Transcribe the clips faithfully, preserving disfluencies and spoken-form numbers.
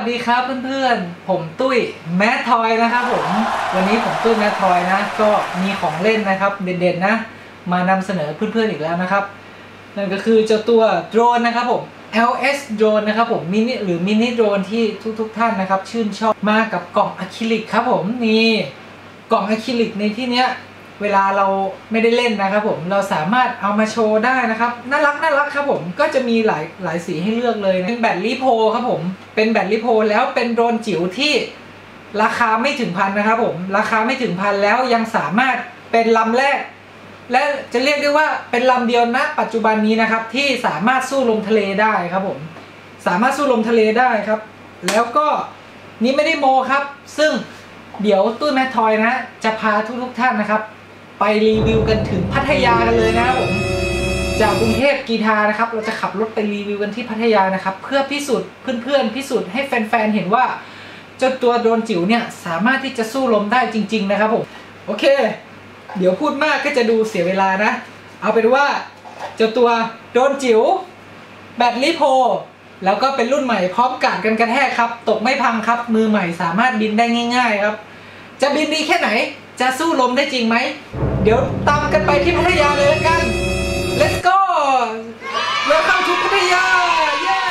ดีครับเพื่อนๆผมตุ้ยแมททอยนะครับผมวันนี้ผมตุ้ยแมททอยนะก็มีของเล่นนะครับเด่นๆนะมานำเสนอเพื่อนๆอีกแล้วนะครับนั่นก็คือเจ้าตัวโดรนนะครับผม แอล เอส โดรนนะครับผมมินิหรือมินิโดรนที่ทุกๆท่านนะครับชื่นชอบมากับกล่องอะคริลิกครับผมนี่กล่องอะคริลิกในที่เนี้ยเวลาเราไม่ได้เล่นนะครับผมเราสามารถเอามาโชว์ได้นะครับน่ารักน่ารักครับผมก็จะมีหลายหลายสีให้เลือกเลยเป็นแบตลิโพครับผมเป็นแบตลิโพแล้วเป็นโดรนจิ๋วที่ราคาไม่ถึงพันนะครับผมราคาไม่ถึงพันแล้วยังสามารถเป็นลำแรกและจะเรียกได้ว่าเป็นลำเดียวณปัจจุบันนี้นะครับที่สามารถสู้ลมทะเลได้ครับผมสามารถสู้ลมทะเลได้ครับแล้วก็นี่ไม่ได้โมครับซึ่งเดี๋ยวตุ้ยแมททอยนะจะพาทุกๆท่านนะครับไปรีวิวกันถึงพัทยากันเลยนะครับผมจากกรุงเทพกีฬานะครับเราจะขับรถไปรีวิวกันที่พัทยานะครับเพื่อพิสูจน์เพื่อนๆพิสูจน์ให้แฟนๆเห็นว่าเจ้าตัวโดรนจิ๋วเนี่ยสามารถที่จะสู้ลมได้จริงๆนะครับผมโอเคเดี๋ยวพูดมากก็จะดูเสียเวลานะเอาเป็นว่าเจ้าตัวโดรนจิ๋วแบตลิโพแล้วก็เป็นรุ่นใหม่พร้อมกัดกันกระแทกครับตกไม่พังครับมือใหม่สามารถบินได้ง่ายๆครับจะบินดีแค่ไหนจะสู้ลมได้จริงไหมเดี๋ยวตามกันไปที่พัทยาเลยละกัน let's go welcome to พัทยาเย้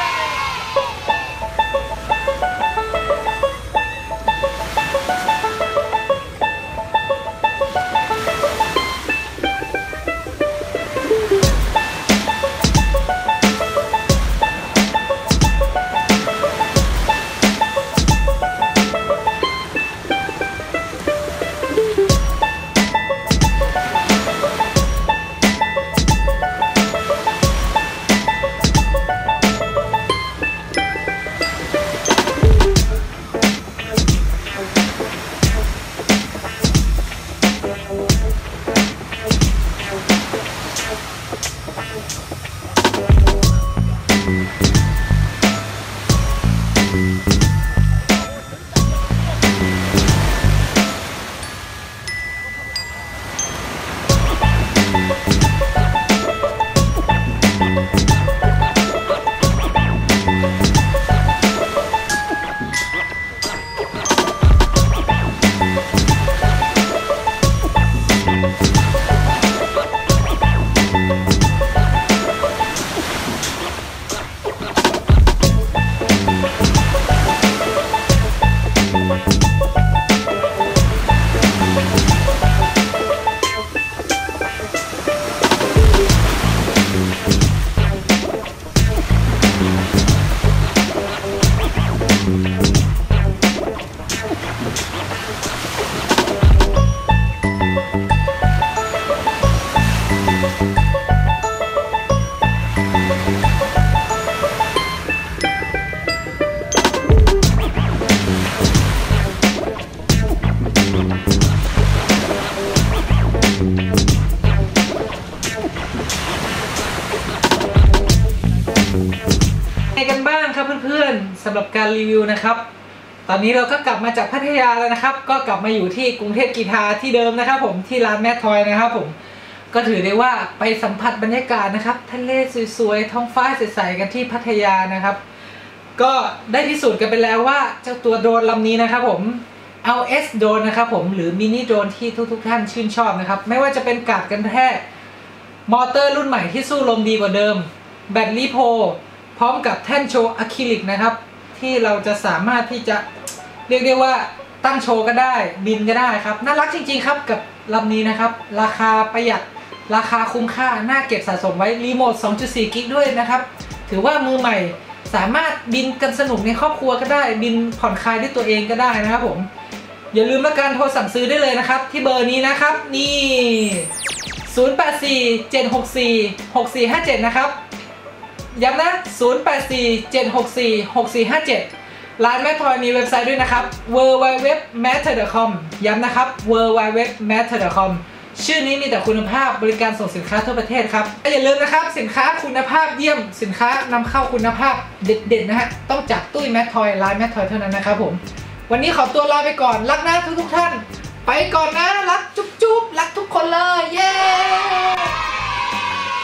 กันบ้างครับเพื่อนๆสำหรับการรีวิวนะครับตอนนี้เราก็กลับมาจากพัทยาแล้วนะครับก็กลับมาอยู่ที่กรุงเทพกีฬาที่เดิมนะครับผมที่ร้านแมททอยนะครับผมก็ถือได้ว่าไปสัมผัสบรรยากาศนะครับทะเลสวยๆท้องฟ้าใสๆกันที่พัทยานะครับก็ได้พิสูจน์กันไปแล้วว่าเจ้าตัวโดรนลำนี้นะครับผม แอล เอส โดรนนะครับผมหรือมินิโดรนที่ทุกๆท่านชื่นชอบนะครับไม่ว่าจะเป็นกัดกันแทกมอเตอร์รุ่นใหม่ที่สู้ลมดีกว่าเดิมแบตลิโพพร้อมกับแท่นโชว์อะคริลิกนะครับที่เราจะสามารถที่จะเรียกได้ว่าตั้งโชว์ก็ได้บินก็ได้ครับน่ารักจริงๆครับกับลำนี้นะครับราคาประหยัดราคาคุ้มค่าน่าเก็บสะสมไว้รีโมท สองจุดสี่ กิกด้วยนะครับถือว่ามือใหม่สามารถบินกันสนุกในครอบครัวก็ได้บินผ่อนคลายด้วยตัวเองก็ได้นะครับผมอย่าลืมละกันโทรสั่งซื้อได้เลยนะครับที่เบอร์นี้นะครับนี่ศูนย์ แปด สี่ เจ็ด หก สี่ หก สี่ ห้า เจ็ดนะครับย้ำนะศูนย์ แปด สี่ เจ็ด หก สี่ หก สี่ ห้า เจ็ดร้านแมททอยมีเว็บไซต์ด้วยนะครับ ดับเบิลยู ดับเบิลยู ดับเบิลยู ดอท แมทเทอร์ ดอท คอม ย้ำนะครับ ดับเบิลยู ดับเบิลยู ดับเบิลยู ดอท แมทเทอร์ ดอท คอม ชื่อนี้มีแต่คุณภาพบริการส่งสินค้าทั่วประเทศครับอย่าลืมนะครับสินค้าคุณภาพเยี่ยมสินค้านำเข้าคุณภาพเด็ดๆนะฮะต้องจากตุ้ยแมททอยร้านแมททอยเท่านั้นนะครับผมวันนี้ขอตัวลาไปก่อนรักนะทุกๆท่านไปก่อนนะรักจุ๊บๆรักทุกคนเลยเย้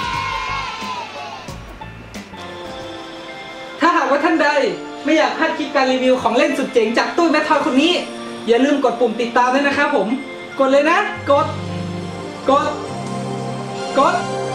ถ้าหากว่าท่านใดไม่อยากพลาดคลิปการการรีวิวของเล่นสุดเจ๋งจากตุ้ยแมททอยคนนี้อย่าลืมกดปุ่มติดตามด้วยนะครับผมกดเลยนะกดกดกด